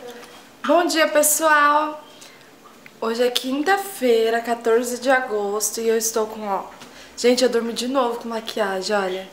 Bom dia, pessoal! Hoje é quinta-feira, 14 de agosto, e eu estou com, ó... Gente, eu dormi de novo com maquiagem, olha.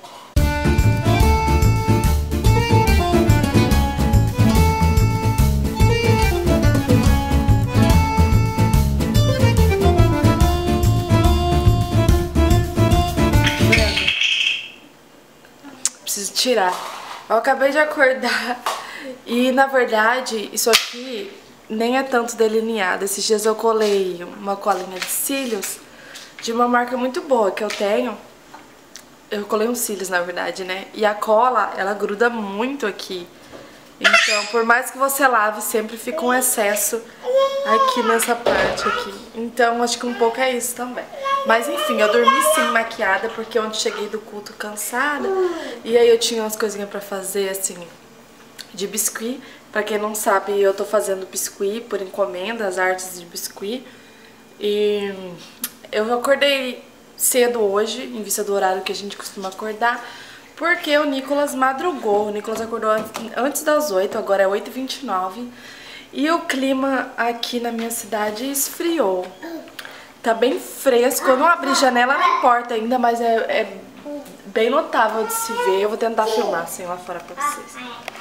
Preciso tirar. Eu acabei de acordar e, na verdade, isso aqui nem é tanto delineado. Esses dias eu colei uma colinha de cílios de uma marca muito boa que eu tenho. Eu colei uns cílios, na verdade, né? E a cola, ela gruda muito aqui. Então, por mais que você lave, sempre fica um excesso aqui nessa parte aqui. Então, acho que um pouco é isso também. Mas, enfim, eu dormi sim maquiada, porque ontem cheguei do culto cansada. E aí eu tinha umas coisinhas pra fazer, assim, de biscuit. Pra quem não sabe, eu tô fazendo biscuit por encomenda, as artes de biscuit. E eu acordei cedo hoje, em vista do horário que a gente costuma acordar, porque o Nicolas madrugou. O Nicolas acordou antes das 8, agora é 8h29. E o clima aqui na minha cidade esfriou. Tá bem fresco. Eu não abri janela, não importa ainda, mas é bem notável de se ver. Eu vou tentar filmar assim lá fora pra vocês.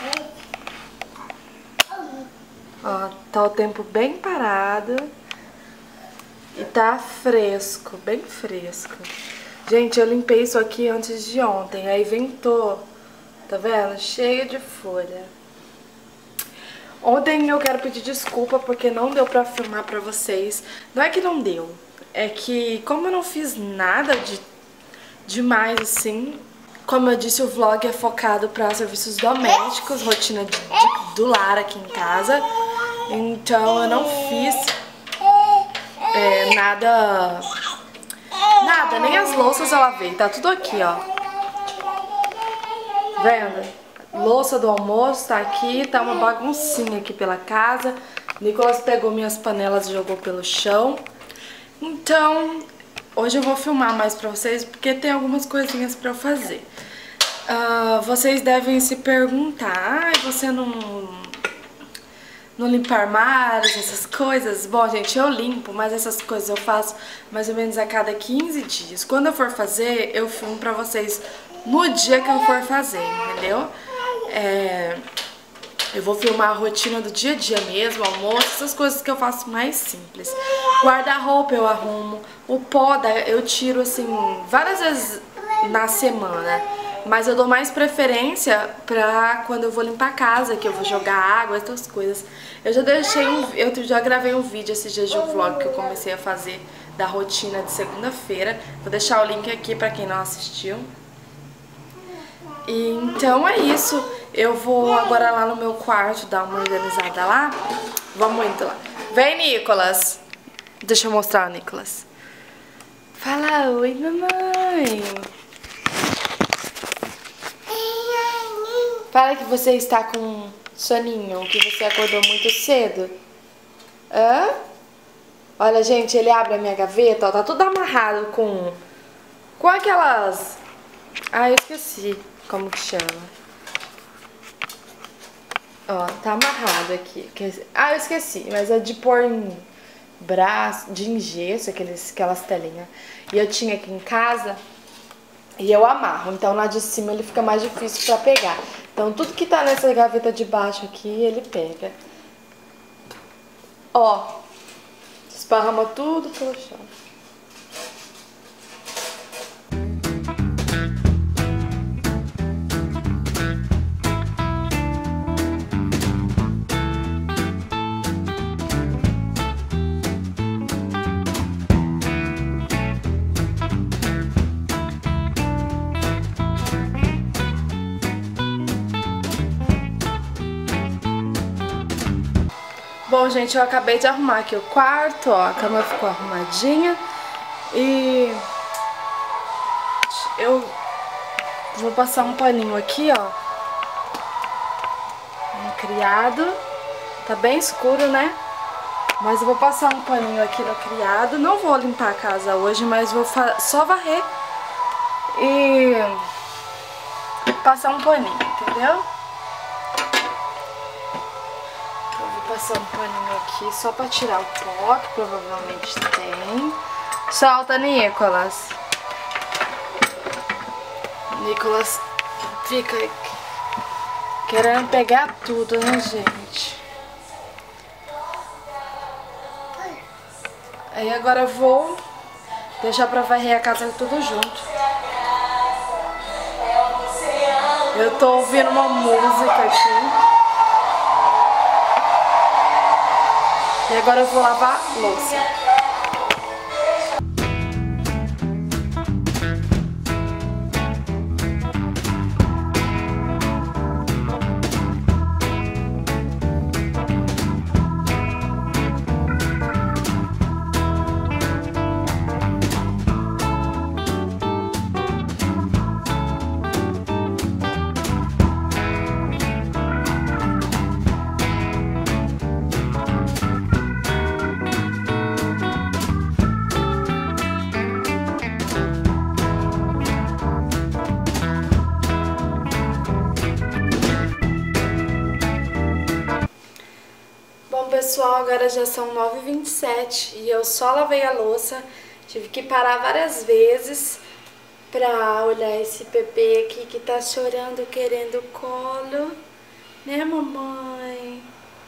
Ó, tá o tempo bem parado. E tá fresco, bem fresco. Gente, eu limpei isso aqui antes de ontem, aí ventou, tá vendo? Cheio de folha. Ontem eu quero pedir desculpa porque não deu pra filmar pra vocês. Não é que não deu, é que como eu não fiz nada demais assim, como eu disse, o vlog é focado pra serviços domésticos, rotina do lar aqui em casa. Então eu não fiz nada, nem as louças eu lavei, tá tudo aqui, ó. Vendo? Louça do almoço tá aqui, tá uma baguncinha aqui pela casa. Nicolas pegou minhas panelas e jogou pelo chão. Então, hoje eu vou filmar mais pra vocês, porque tem algumas coisinhas pra eu fazer. Vocês devem se perguntar, você não limpa armários, essas coisas? Bom, gente, eu limpo, mas essas coisas eu faço mais ou menos a cada 15 dias. Quando eu for fazer, eu filmo pra vocês no dia que eu for fazer, entendeu? Eu vou filmar a rotina do dia a dia mesmo, almoço, essas coisas que eu faço mais simples. Guarda-roupa eu arrumo, o pó eu tiro assim várias vezes na semana. Mas eu dou mais preferência pra quando eu vou limpar a casa, que eu vou jogar água, essas coisas. Eu já gravei um vídeo esses dias de um vlog que eu comecei a fazer da rotina de segunda-feira. Vou deixar o link aqui pra quem não assistiu. E então é isso. Eu vou agora lá no meu quarto dar uma organizada lá. Vamos indo lá. Vem, Nicolas. Deixa eu mostrar o Nicolas. Fala oi, mamãe. Fala que você está com soninho, que você acordou muito cedo. Hã? Olha, gente, ele abre a minha gaveta, ó, tá tudo amarrado com aquelas... Ah, eu esqueci como que chama. Ó, tá amarrado aqui. Ah, eu esqueci, mas é de pôr em braço, de engesso, aquelas telinhas. E eu tinha aqui em casa... E eu amarro, então lá de cima ele fica mais difícil pra pegar. Então tudo que tá nessa gaveta de baixo aqui, ele pega. Ó, esparrama tudo pelo chão. Bom, gente, eu acabei de arrumar aqui o quarto, ó, a cama ficou arrumadinha e eu vou passar um paninho aqui, ó, no criado, tá bem escuro, né? Mas eu vou passar um paninho aqui no criado, não vou limpar a casa hoje, mas vou só varrer e passar um paninho, entendeu? passar um paninho aqui só pra tirar o pó, que provavelmente tem. Solta, Nicolas. Nicolas fica querendo pegar tudo, né, gente? Aí agora eu vou deixar pra varrer a casa tudo junto. Eu tô ouvindo uma música aqui. E agora eu vou lavar a louça. Pessoal, agora já são 9h27 e eu só lavei a louça. Tive que parar várias vezes pra olhar esse bebê aqui que tá chorando, querendo colo. Né, mamãe?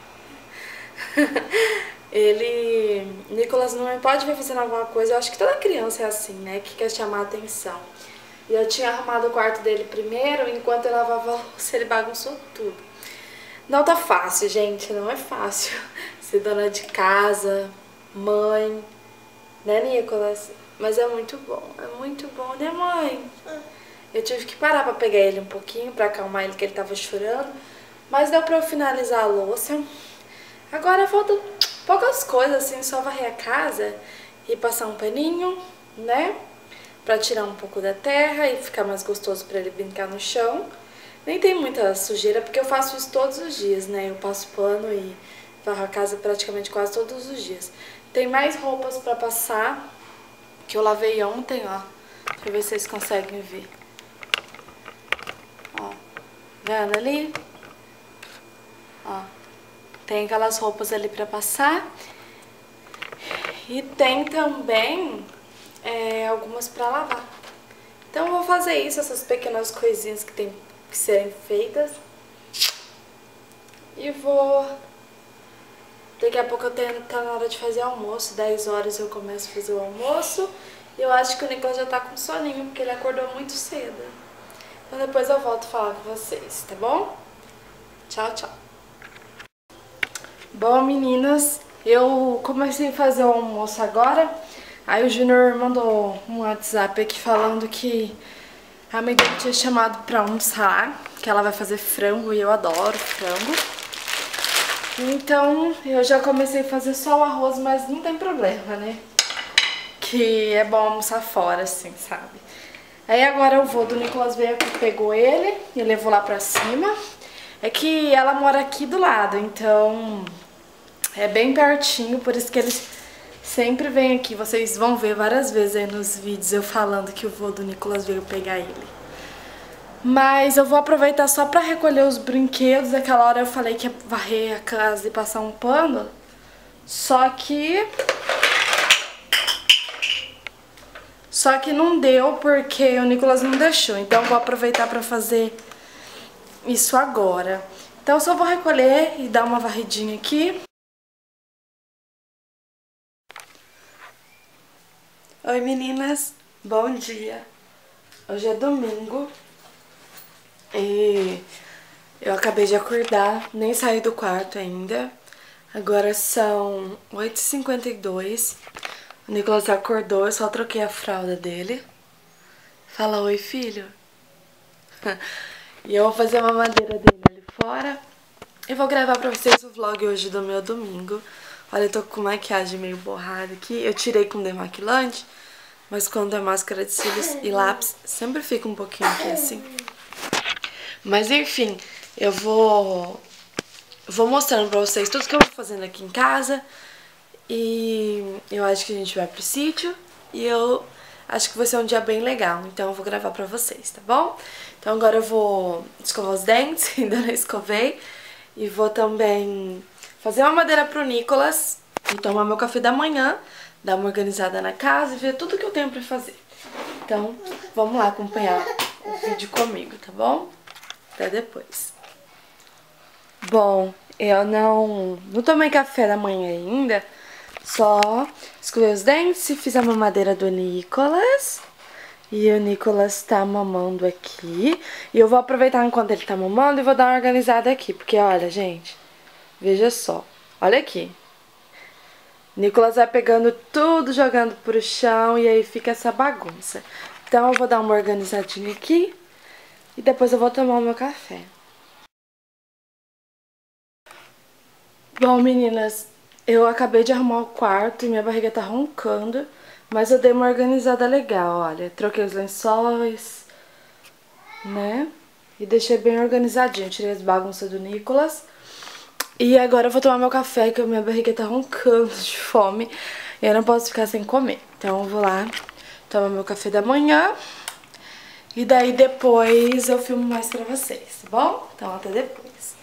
Nicolas não pode vir fazendo alguma coisa. Eu acho que toda criança é assim, né? Que quer chamar a atenção. E eu tinha arrumado o quarto dele primeiro, enquanto eu lavava a louça, ele bagunçou tudo. Não tá fácil, gente, não é fácil ser dona de casa, mãe, né, Nicolas? Mas é muito bom, né, mãe? Eu tive que parar pra pegar ele um pouquinho, pra acalmar ele, que ele tava chorando, mas deu pra eu finalizar a louça. Agora faltam poucas coisas, assim, só varrer a casa e passar um paninho, né, pra tirar um pouco da terra e ficar mais gostoso pra ele brincar no chão. Nem tem muita sujeira, porque eu faço isso todos os dias, né? Eu passo pano e varro a casa praticamente quase todos os dias. Tem mais roupas pra passar, que eu lavei ontem, ó. Deixa eu ver se vocês conseguem ver. Ó, vendo ali? Ó, tem aquelas roupas ali pra passar. E tem também algumas pra lavar. Então eu vou fazer isso, essas pequenas coisinhas que tem que serem feitas. E vou... Daqui a pouco tá na hora de fazer almoço. 10 horas eu começo a fazer o almoço. E eu acho que o Nicolas já tá com soninho, porque ele acordou muito cedo. Então depois eu volto a falar com vocês, tá bom? Tchau, tchau. Bom, meninas, eu comecei a fazer o almoço agora. Aí o Júnior mandou um WhatsApp aqui falando que a amiga tinha chamado pra almoçar, que ela vai fazer frango e eu adoro frango. Então eu já comecei a fazer só o arroz, mas não tem problema, né? Que é bom almoçar fora, assim, sabe? Aí agora eu vou, do Nicolas veio aqui, pegou ele e levou lá pra cima. É que ela mora aqui do lado, então é bem pertinho, por isso que eles sempre vêm aqui. Vocês vão ver várias vezes aí nos vídeos eu falando que o vô do Nicolas veio pegar ele. Mas eu vou aproveitar só pra recolher os brinquedos. Aquela hora eu falei que ia varrer a casa e passar um pano. Só que não deu porque o Nicolas não deixou. Então eu vou aproveitar pra fazer isso agora. Então eu só vou recolher e dar uma varridinha aqui. Oi meninas, bom dia. Hoje é domingo. E eu acabei de acordar, nem saí do quarto ainda. Agora são 8h52. O Nicolas acordou, eu só troquei a fralda dele. Fala oi, filho. E eu vou fazer uma mamadeira dele ali fora. E vou gravar pra vocês o vlog hoje do meu domingo. Olha, eu tô com maquiagem meio borrada aqui. Eu tirei com demaquilante, mas quando é máscara de cílios e lápis, sempre fica um pouquinho aqui assim. Mas enfim, eu vou mostrando pra vocês tudo que eu vou fazendo aqui em casa. E eu acho que a gente vai pro sítio. E eu acho que vai ser um dia bem legal. Então eu vou gravar pra vocês, tá bom? Então agora eu vou escovar os dentes, ainda não escovei. E vou também fazer uma madeira pro Nicolas e tomar meu café da manhã, dar uma organizada na casa e ver tudo que eu tenho pra fazer. Então, vamos lá acompanhar o vídeo comigo, tá bom? Até depois. Bom, eu não tomei café da manhã ainda, só escovei os dentes e fiz a mamadeira do Nicolas. E o Nicolas tá mamando aqui. E eu vou aproveitar enquanto ele tá mamando e vou dar uma organizada aqui. Porque, olha, gente, veja só. Olha aqui. Nicolas vai pegando tudo, jogando pro chão e aí fica essa bagunça. Então eu vou dar uma organizadinha aqui e depois eu vou tomar o meu café. Bom, meninas, eu acabei de arrumar o quarto e minha barriga tá roncando. Mas eu dei uma organizada legal, olha. Troquei os lençóis, né? E deixei bem organizadinho. Tirei as bagunças do Nicolas. E agora eu vou tomar meu café, que a minha barriga tá roncando de fome. E eu não posso ficar sem comer. Então eu vou lá tomar meu café da manhã. E daí depois eu filmo mais pra vocês, tá bom? Então até depois.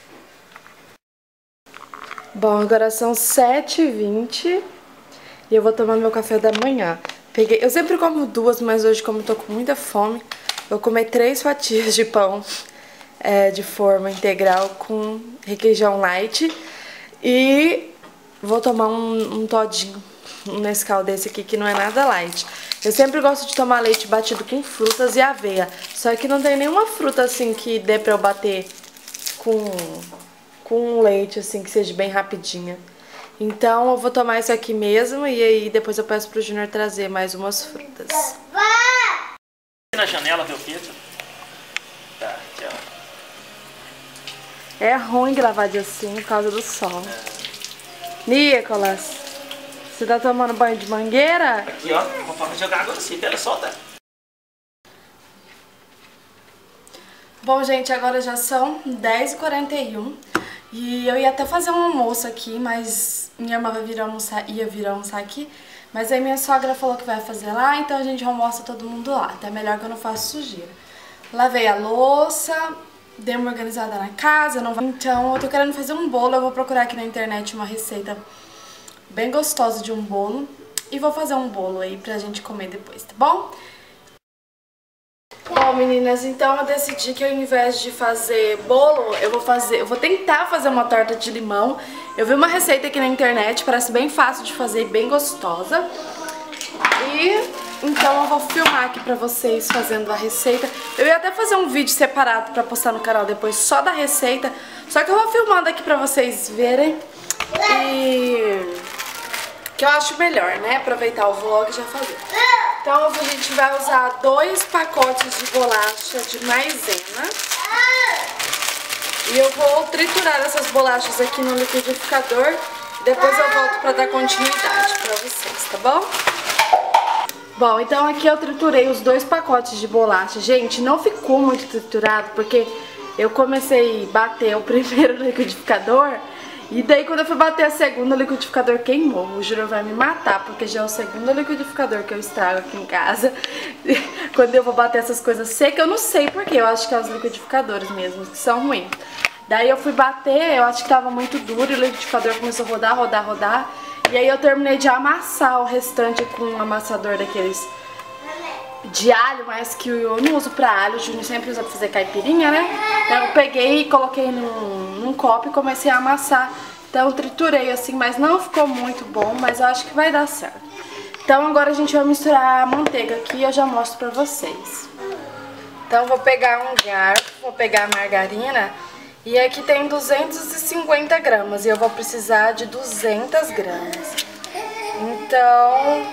Bom, agora são 7h20. E eu vou tomar meu café da manhã. Eu sempre como 2, mas hoje, como eu tô com muita fome, eu vou comer 3 fatias de pão de forma integral com requeijão light. E vou tomar um todinho, um Nescau desse aqui, que não é nada light. Eu sempre gosto de tomar leite batido com frutas e aveia. Só que não tem nenhuma fruta assim que dê pra eu bater com leite, assim, que seja bem rapidinha. Então eu vou tomar isso aqui mesmo e aí depois eu peço pro Junior trazer mais umas frutas. Na janela ver o Pedro. Tá, aqui ó. É ruim gravar de assim por causa do sol. Nicolas, você tá tomando banho de mangueira? Aqui ó, vou jogar água assim, pera, solta. Bom, gente, agora já são 10h41 e eu ia até fazer um almoço aqui, mas minha irmã ia vir almoçar aqui, mas aí minha sogra falou que vai fazer lá, então a gente almoça todo mundo lá, até melhor que eu não faço sujeira. Lavei a louça, dei uma organizada na casa, então eu tô querendo fazer um bolo, eu vou procurar aqui na internet uma receita bem gostosa de um bolo e vou fazer um bolo aí pra gente comer depois, tá bom? Bom, meninas, então eu decidi que ao invés de fazer bolo, eu vou tentar fazer uma torta de limão. Eu vi uma receita aqui na internet, parece bem fácil de fazer e bem gostosa. E então eu vou filmar aqui pra vocês fazendo a receita. Eu ia até fazer um vídeo separado pra postar no canal depois só da receita, só que eu vou filmando aqui pra vocês verem. E que eu acho melhor, né? Aproveitar o vlog e já fazer. Então a gente vai usar 2 pacotes de bolacha de maisena. E eu vou triturar essas bolachas aqui no liquidificador. Depois eu volto pra dar continuidade pra vocês, tá bom? Bom, então aqui eu triturei os 2 pacotes de bolacha. Gente, não ficou muito triturado porque eu comecei a bater o primeiro liquidificador. E daí quando eu fui bater a segunda, o liquidificador queimou. O Júnior vai me matar, porque já é o segundo liquidificador que eu estrago aqui em casa. Quando eu vou bater essas coisas secas, eu não sei porquê, eu acho que é os liquidificadores mesmo, que são ruins. Daí eu fui bater, eu acho que tava muito duro e o liquidificador começou a rodar, rodar, rodar. E aí eu terminei de amassar o restante com um amassador daqueles de alho, mas que eu não uso pra alho, o Júnior sempre usa pra fazer caipirinha, né? Então eu peguei e coloquei num copo e comecei a amassar. Então eu triturei assim, mas não ficou muito bom, mas eu acho que vai dar certo. Então agora a gente vai misturar a manteiga aqui e eu já mostro pra vocês. Então eu vou pegar um garfo, vou pegar a margarina e aqui tem 250 gramas e eu vou precisar de 200 gramas. Então...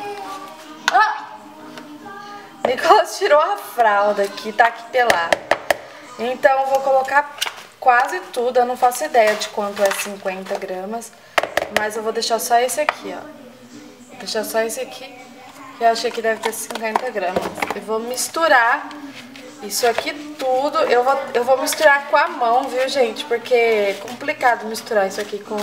Nicolas tirou a fralda aqui, tá aqui pelado. Então eu vou colocar quase tudo, eu não faço ideia de quanto é 50 gramas. Mas eu vou deixar só esse aqui, ó. Vou deixar só esse aqui, que eu achei que deve ter 50 gramas. Eu vou misturar isso aqui tudo. Eu vou misturar com a mão, viu, gente? Porque é complicado misturar isso aqui com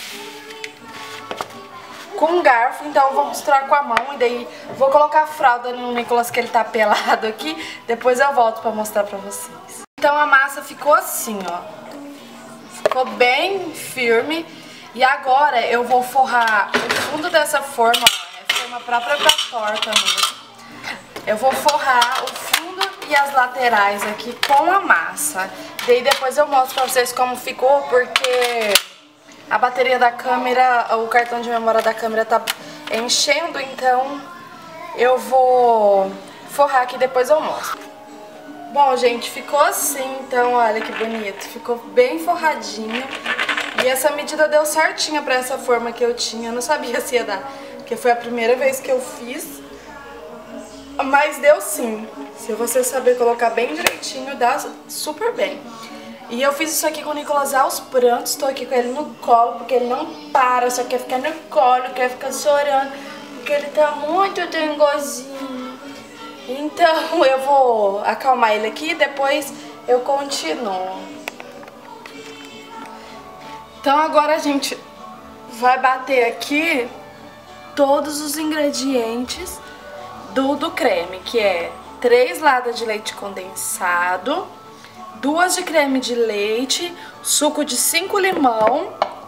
um garfo, então eu vou misturar com a mão e daí vou colocar a fralda no Nicolas, que ele tá pelado aqui, depois eu volto pra mostrar pra vocês. Então a massa ficou assim, ó, ficou bem firme E agora eu vou forrar o fundo dessa forma, ó, é forma própria pra torta mesmo. Eu vou forrar o fundo e as laterais aqui com a massa. Daí depois eu mostro pra vocês como ficou, porque a bateria da câmera, o cartão de memória da câmera tá enchendo, então eu vou forrar aqui e depois eu mostro. Bom, gente, ficou assim, então olha que bonito. Ficou bem forradinho. E essa medida deu certinha pra essa forma que eu tinha. Eu não sabia se ia dar, porque foi a primeira vez que eu fiz. Mas deu sim. Se você saber colocar bem direitinho, dá super bem. E eu fiz isso aqui com o Nicolas aos prantos. Tô aqui com ele no colo, porque ele não para, só quer ficar no colo, quer ficar chorando, porque ele tá muito dengozinho. Então eu vou acalmar ele aqui e depois eu continuo. Então agora a gente vai bater aqui todos os ingredientes do creme, que é 3 latas de leite condensado, 2 de creme de leite, suco de 5 limão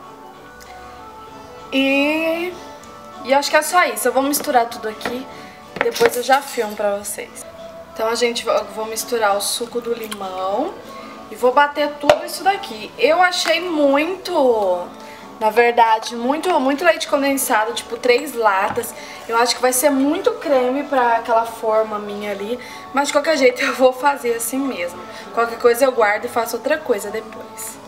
e acho que é só isso. Eu vou misturar tudo aqui, depois eu já filmo pra vocês. Então eu vou misturar o suco do limão e vou bater tudo isso daqui. Eu achei muito, na verdade, muito leite condensado, tipo 3 latas. Eu acho que vai ser muito creme pra aquela forma minha ali, mas de qualquer jeito eu vou fazer assim mesmo. Qualquer coisa eu guardo e faço outra coisa depois.